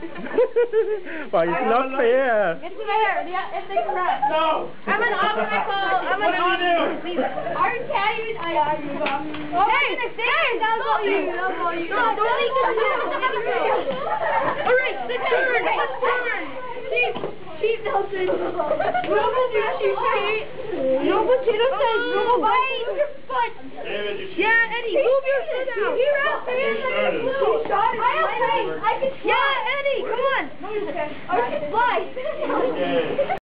Why it's not fair? It's fair. Yeah, it's correct. No. I'm an obstacle. I'm an obstacle. Are you carrying? I are you. Hey, that was all you. That was all you. No, don't make it. All right, the turn. Chief Nelson. No potato says no bite your foot. David, you Yeah, Eddie, move your foot out. You're out there. I can. Yeah, Eddie, come on. Okay. Fly.